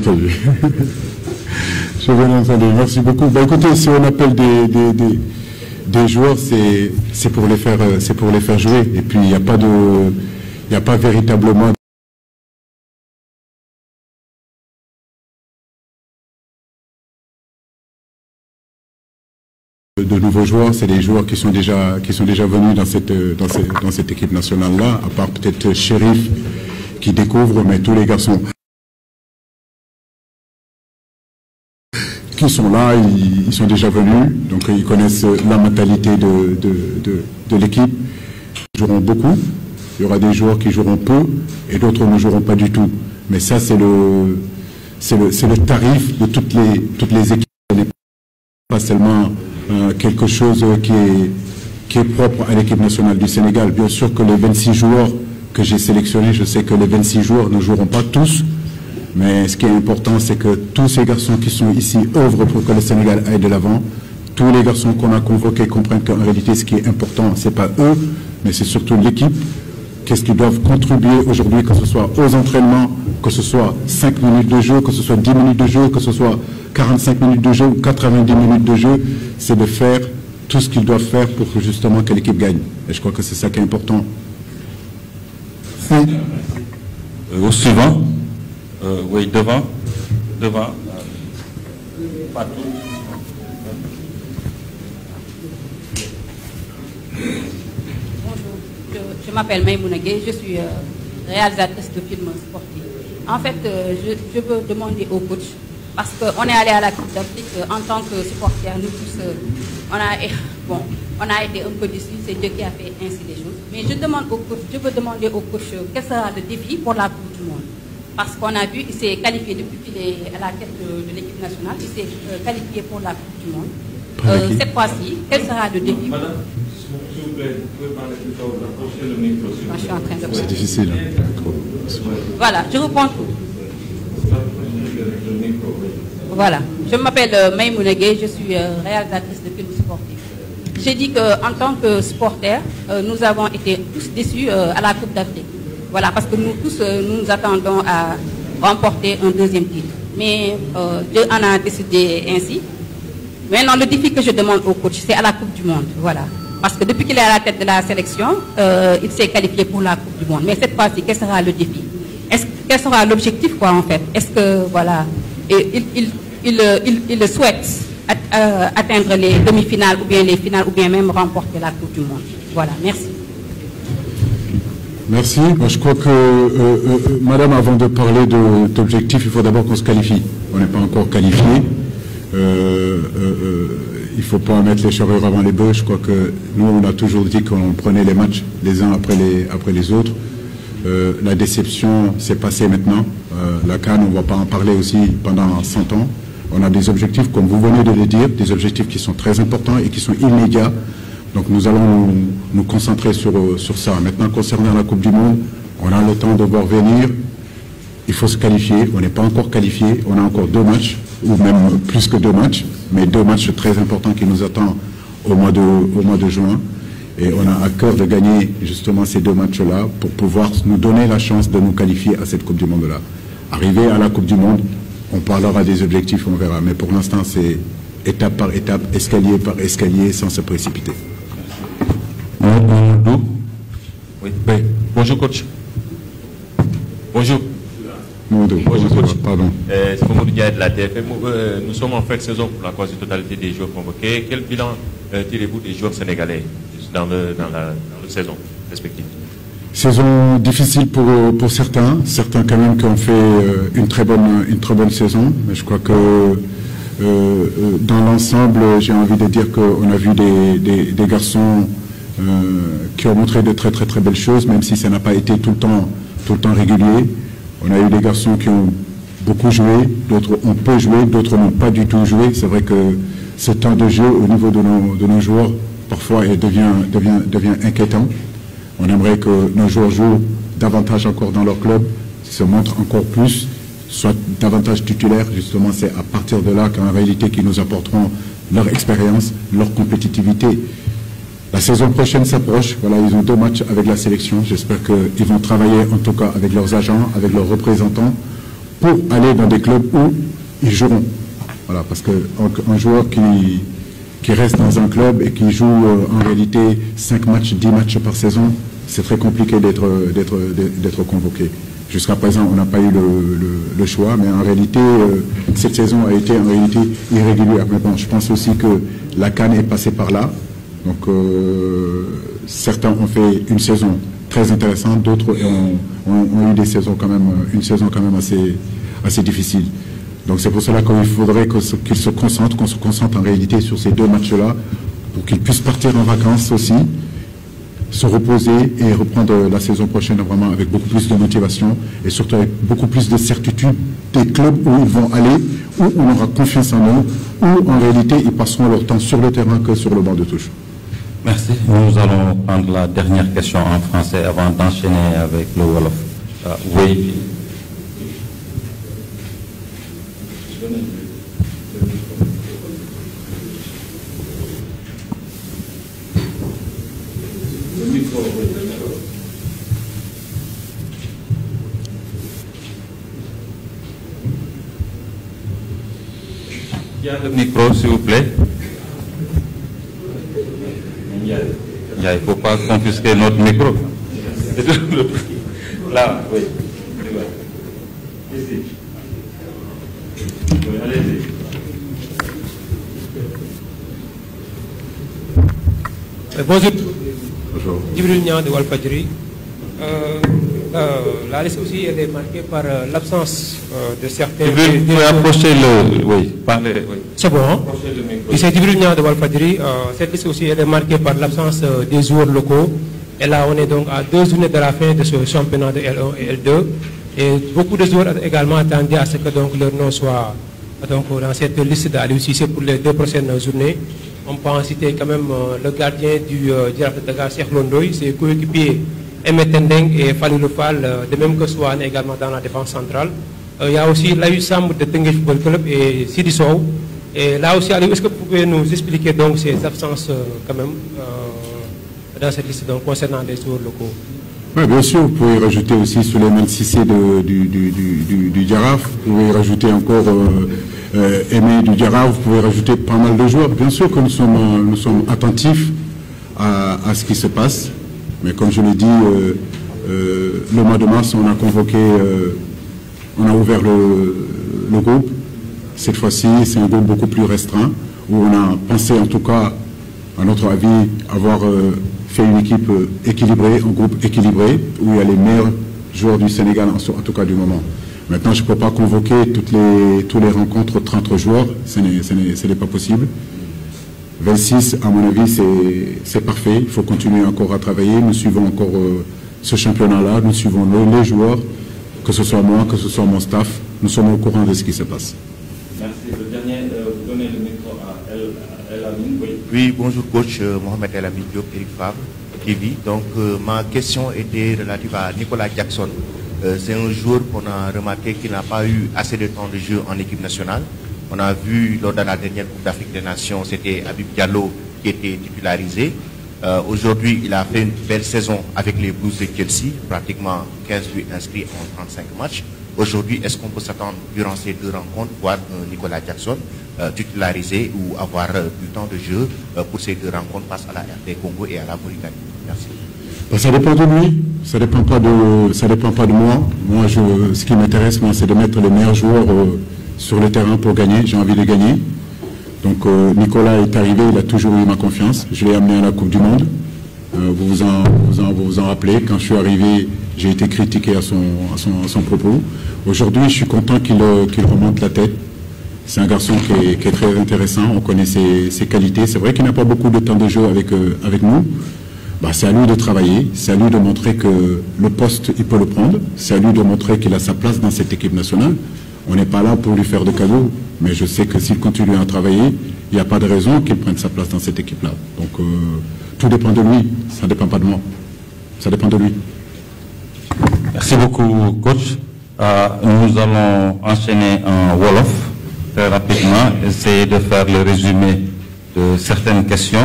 entendu. J'ai bien entendu. Merci beaucoup. Ben, écoutez, si on appelle des joueurs, c'est pour les faire jouer. Et puis il n'y a pas véritablement de nouveaux joueurs. C'est des joueurs qui sont déjà venus dans cette équipe nationale là. À part peut-être Chérif qui découvre, mais tous les garçons qui sont là, ils sont déjà venus, donc ils connaissent la mentalité de l'équipe. Ils joueront beaucoup, il y aura des joueurs qui joueront peu et d'autres ne joueront pas du tout. Mais ça, c'est le tarif de toutes les équipes. Ce n'est pas seulement quelque chose qui est propre à l'équipe nationale du Sénégal. Bien sûr que les 26 joueurs que j'ai sélectionnés, je sais que les 26 joueurs ne joueront pas tous. Mais ce qui est important, c'est que tous ces garçons qui sont ici œuvrent pour que le Sénégal aille de l'avant. Tous les garçons qu'on a convoqués comprennent qu'en réalité, ce qui est important, ce n'est pas eux, mais c'est surtout l'équipe. Qu'est-ce qu'ils doivent contribuer aujourd'hui, que ce soit aux entraînements, que ce soit 5 minutes de jeu, que ce soit 10 minutes de jeu, que ce soit 45 minutes de jeu ou 90 minutes de jeu, c'est de faire tout ce qu'ils doivent faire pour justement que l'équipe gagne. Et je crois que c'est ça qui est important. Au suivant. Oui, devant. Partout. Bonjour, je m'appelle Maïmouna Gueye, je suis réalisatrice de films sportifs. En fait, je veux demander au coach, parce qu'on est allé à la Coupe d'Afrique en tant que supporter, nous tous, on a été un peu déçus, c'est Dieu qui a fait ainsi les choses. Mais je veux demander au coach quel sera le défi pour la Coupe du Monde. Parce qu'on a vu, il s'est qualifié depuis qu'il est à la tête de l'équipe nationale, il s'est qualifié pour la Coupe du Monde. Cette fois-ci, quel sera le défi? Madame, s'il vous plaît, vous pouvez parler plus fort, approchez le micro. Je suis en train de... C'est difficile. Voilà, je reprends tout. Voilà, je m'appelle Maïmouna Gueye, je suis réalisatrice de films sportifs. J'ai dit qu'en tant que supporter, nous avons été tous déçus à la Coupe d'Afrique. Voilà, parce que nous tous, nous attendons à remporter un deuxième titre. Mais Dieu en a décidé ainsi. Maintenant, le défi que je demande au coach, c'est à la Coupe du Monde. Voilà. Parce que depuis qu'il est à la tête de la sélection, il s'est qualifié pour la Coupe du Monde. Mais cette fois-ci, quel sera le défi? Quel sera l'objectif, quoi, en fait? Est-ce que, voilà, il souhaite atteindre les demi-finales ou bien les finales ou bien même remporter la Coupe du Monde? Voilà, merci. Merci. Moi, je crois que, madame, avant de parler d'objectifs, il faut d'abord qu'on se qualifie. On n'est pas encore qualifié. Il ne faut pas mettre les charrues avant les bœufs. Je crois que nous, on a toujours dit qu'on prenait les matchs les uns après les autres. La déception s'est passée maintenant. La CAN, on ne va pas en parler aussi pendant 100 ans. On a des objectifs, comme vous venez de le dire, des objectifs qui sont très importants et qui sont immédiats. Donc nous allons nous concentrer sur ça. Maintenant, concernant la Coupe du Monde, on a le temps de voir venir. Il faut se qualifier. On n'est pas encore qualifié. On a encore 2 matchs, ou même plus que 2 matchs, mais 2 matchs très importants qui nous attendent au mois de juin. Et on a à cœur de gagner justement ces 2 matchs-là pour pouvoir nous donner la chance de nous qualifier à cette Coupe du Monde-là. Arrivé à la Coupe du Monde, on parlera des objectifs, on verra. Mais pour l'instant, c'est étape par étape, escalier par escalier, sans se précipiter. Oui. Bonjour coach. Bonjour. Bonjour coach. Pardon. C'est Mamadou Diaye de la TFM. Nous sommes en fin de saison pour la quasi-totalité des joueurs convoqués. Quel bilan tirez-vous des joueurs sénégalais dans la saison respective? Saison difficile pour certains quand même qui ont fait une très bonne saison. Mais je crois que dans l'ensemble, j'ai envie de dire qu'on a vu des garçons qui ont montré de très belles choses, même si ça n'a pas été tout le temps régulier. On a eu des garçons qui ont beaucoup joué, d'autres ont peu joué, d'autres n'ont pas du tout joué. C'est vrai que ce temps de jeu au niveau de nos joueurs, parfois, devient inquiétant. On aimerait que nos joueurs jouent davantage encore dans leur club, se montrent encore plus, soient davantage titulaires. Justement, c'est à partir de là qu'en réalité, qu'ils nous apporteront leur expérience, leur compétitivité. La saison prochaine s'approche. Voilà, ils ont 2 matchs avec la sélection. J'espère qu'ils vont travailler en tout cas avec leurs agents, avec leurs représentants pour aller dans des clubs où ils joueront. Voilà, parce qu'un joueur qui reste dans un club et qui joue en réalité 5 matchs, 10 matchs par saison, c'est très compliqué d'être convoqué. Jusqu'à présent, on n'a pas eu le choix, mais en réalité, cette saison a été en réalité irrégulière. Mais bon, je pense aussi que la CAN est passée par là. Donc, certains ont fait une saison très intéressante, d'autres ont eu des saisons quand même, une saison quand même assez difficile. Donc, c'est pour cela qu'il faudrait qu'on se concentre en réalité sur ces 2 matchs-là, pour qu'ils puissent partir en vacances aussi, se reposer et reprendre la saison prochaine vraiment avec beaucoup plus de motivation et surtout avec beaucoup plus de certitude des clubs où ils vont aller, où on aura confiance en eux, où en réalité ils passeront leur temps sur le terrain que sur le banc de touche. Merci. Nous allons prendre la dernière question en français avant d'enchaîner avec le Wolof. Oui. Il y a le micro, s'il vous plaît. Il ne faut pas confisquer notre micro. Là, oui. Ici. Oui, allez-y. Bonjour. Bonjour. Djibril Niang de Walfadjri. La liste aussi elle est marquée par l'absence de certains. Vous pouvez approcher le. Oui, parlez. Oui. C'est bon, hein? Approchez le micro. C'est Djibril Niang de Walfadjri. Cette liste aussi elle est marquée par l'absence des joueurs locaux. Et là, on est donc à 2 journées de la fin de ce championnat de L1 et L2. Et beaucoup de joueurs également attendaient à ce que donc leur nom soit donc, dans cette liste d'Aliou Cissé pour les 2 prochaines journées. On peut en citer quand même le gardien du Jaraaf de Dakar, Cheikh Londoy, ses coéquipiers Emet Tendeng et Falilou Fall, de même que Souane également dans la défense centrale. Il y a aussi Layou Samb de Teungueth Football Club et Sidi Sow. Et là aussi, Aliou, est-ce que vous pouvez nous expliquer donc ces absences quand même dans cette liste donc, concernant les joueurs locaux? Oui, bien sûr, vous pouvez rajouter aussi Souleymane Cissé du Jaraaf, vous pouvez rajouter encore Aimé du Jaraaf, vous pouvez rajouter pas mal de joueurs. Bien sûr que nous sommes attentifs à ce qui se passe, mais comme je l'ai dit, le mois de mars, on a convoqué, on a ouvert le groupe. Cette fois-ci, c'est un groupe beaucoup plus restreint, où on a pensé en tout cas, à notre avis, avoir fait une équipe équilibrée, un groupe équilibré, où il y a les meilleurs joueurs du Sénégal, en tout cas du moment. Maintenant, je ne peux pas convoquer tous les rencontres 30 joueurs, ce n'est pas possible. 26, à mon avis, c'est parfait. Il faut continuer encore à travailler. Nous suivons encore ce championnat-là, nous suivons les joueurs, que ce soit moi, que ce soit mon staff. Nous sommes au courant de ce qui se passe. Merci. Le dernier, vous donnez le micro à El Amin. Oui. Oui, bonjour coach, Mohamed El Amin Diop, Eric Favre, TV. Donc ma question était relative à Nicolas Jackson. C'est un joueur qu'on a remarqué qu'il n'a pas eu assez de temps de jeu en équipe nationale. On a vu lors de la dernière Coupe d'Afrique des Nations, c'était Habib Diallo qui était titularisé. Aujourd'hui, il a fait une belle saison avec les Blues de Chelsea, pratiquement 15 buts inscrits en 35 matchs. Aujourd'hui, est-ce qu'on peut s'attendre durant ces 2 rencontres, voir Nicolas Jackson titularisé ou avoir du temps de jeu pour ces 2 rencontres face à la RD Congo et à la Mauritanie? Merci. Ça dépend de lui, ça dépend pas de moi. Moi, ce qui m'intéresse, moi, c'est de mettre les meilleurs joueurs sur le terrain pour gagner. J'ai envie de gagner. Donc Nicolas est arrivé, il a toujours eu ma confiance. Je l'ai amené à la Coupe du Monde. Vous vous en rappelez. Quand je suis arrivé, j'ai été critiqué à son propos. Aujourd'hui, je suis content qu'il remonte la tête. C'est un garçon qui est très intéressant. On connaît ses qualités. C'est vrai qu'il n'a pas beaucoup de temps de jeu avec nous. Bah, c'est à lui de travailler. C'est à lui de montrer que le poste, il peut le prendre. C'est à lui de montrer qu'il a sa place dans cette équipe nationale. On n'est pas là pour lui faire de cadeaux, mais je sais que s'il continue à travailler, il n'y a pas de raison qu'il prenne sa place dans cette équipe-là. Donc, tout dépend de lui, ça ne dépend pas de moi. Ça dépend de lui. Merci beaucoup, coach. Nous allons enchaîner en Wolof très rapidement, essayer de faire le résumé de certaines questions.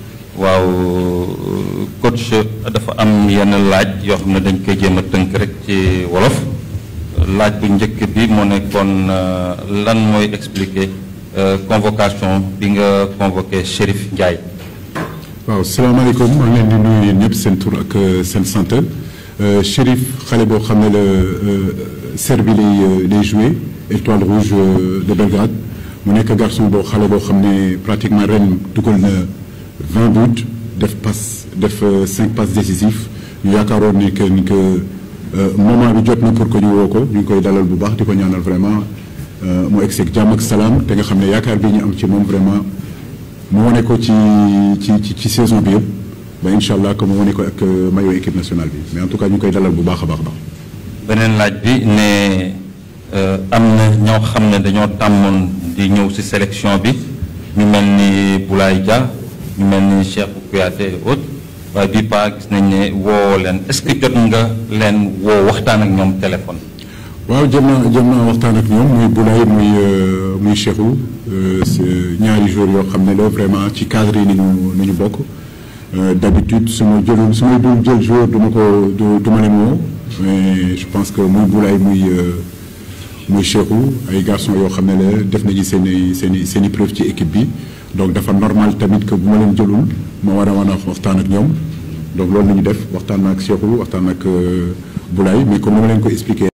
Waaw, coach, dafa am yenn laaj yoo xam ne dañ koy jéem a tënk rek ci wolof laaj bu njëkk bi moo nekkoon lan mooy expliquer convocation bi nga convoqué Chérif Ndiaye. waaw salaamaaleykum maa ngi leen di nuyu yéen ñëpp seen tur ak seen sant Chérif xale boo xam ne la Serbie lay joué Étoile Rouge de Belgrade mu nekk garçon boo xale boo xam ne pratiquement ren dugal na 20 buts def 5 passes décisifs ñu yaakaaroon ni que moment bi jot na pour que ñu woo ko ñu ngi koy dalal bu baax di ko ñaanal vraiment mu egg seeg jàmm ak salaam te nga xam ne yaakaar bi ñu am ci moom vraiment mu wane ko ci saison bi yëpp ba incha allah que mu wane ko ak maillot équipe nationale bi mais en tout cas ñu ngi koy dalal bu baax a baax. beneen laaj bi ne am na ñoo xam ne dañoo tàmmoon di ñëw ci sélection bi ñu mel ni Boulaye Dia ñu mel ni Cheikhou Kouyaté et autres waaye bii pas gis nañ ne woo leen est-ce que jot nga leen woo waxtaan ak ñoom téléphone. waaw jëm naa waxtaan ak ñoom muy Boulaye muy Cheikhou ñaari jours yoo xam ne la vraiment ci cadre yi nañu bokk d'habitude su may dul jël jour du ma leen woo mais je pense que muy Boulaye muy Cheikhou ay garçons yoo xam ne la def nañu seen i preuve ci équipe bi donc dafa normal tamit que bu ma leen jëlul ma war a waxtaan ak ñoom donc loolu la ñu def waxtaan ak Cheikhou waxtaan ak Boulaye mais comme ni ma leen ko expliqué.